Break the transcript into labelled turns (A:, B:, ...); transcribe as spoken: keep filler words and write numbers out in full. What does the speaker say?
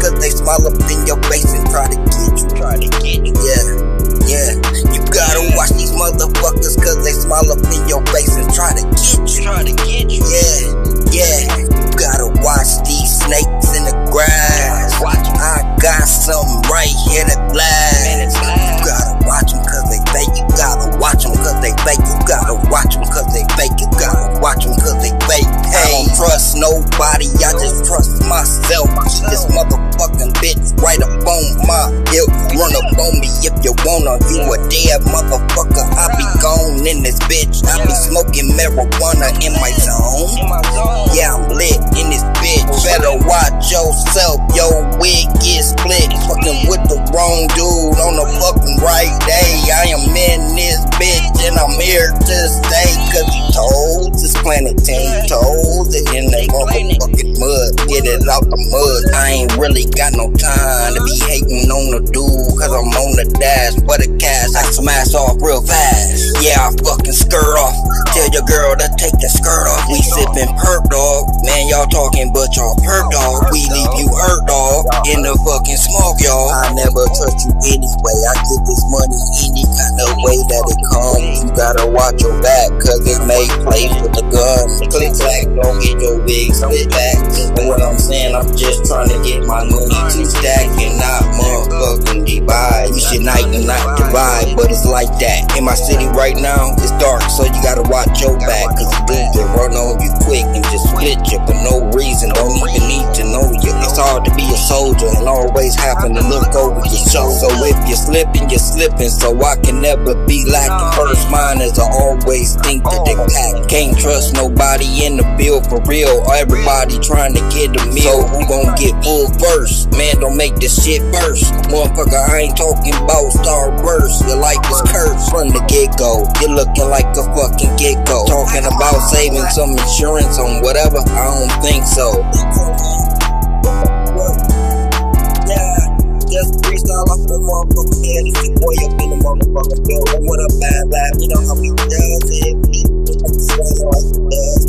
A: cause they smile up in your face and try to get you. Try to get you. Yeah, yeah. You gotta watch these motherfuckers cause they smile up in your face and try to get you. Try to get you. Yeah, yeah. You gotta watch these snakes in the grass. I got something right here that lasts. You gotta watch them cause they fake. You gotta watch them cause they fake. You gotta watch them cause they fake. You gotta watch them cause they fake. Hey, I don't trust nobody, I just trust myself. Keep this motherfucking bitch right up on my hip. Run up on me if you wanna. You a dead motherfucker. I be gone in this bitch. I be smoking marijuana in my zone. Yeah, I'm lit in this bitch. Better watch yourself. Your wig get split. Fucking with the wrong dude on the fucking right day. I am in this bitch and I'm here to stay. Cause he told this planet ten toes it in the motherfucking mud. Get it out the mud. I ain't really got no time to be hating on the dude. Cause I'm on the dash for the cash. I smash off real fast. Yeah, I fucking skirt off. Tell your girl to take the skirt off. We sippin' perp dog. Man, y'all talking but y'all perp dog. We leave you hurt dog in the fucking smoke, y'all. I never trust you anyway. I get this money any kind of way that it comes. You gotta watch your back cause it may play with the gun. Click clack, don't get your wig split back. And what I'm saying, I'm just trying to get my money to stack and not motherfucking divide. We should night and not divide, but it's like that. In my city right now, it's dark, so you gotta watch your back. Cause dudes will run on you quick and just split you for no reason. Don't even need to know you. It's hard to be a soldier and always happen to look over your shoulder. So if you're slipping, you're slipping, so I can never be lacking. First minders, I always think that they pack. Can't trust nobody in the field for real. Everybody trying to get a meal. So who gon' get full first? Man, don't make this shit burst. Motherfucker, I ain't talking about star burst. Your life is cursed from the get-go. You're looking like a fucking get-go. Talking about saving some insurance on whatever, I don't think so. Just freestyle off the motherfucking head. It's your boy up in the motherfucking building. What up, bad, bad? You know how we does it.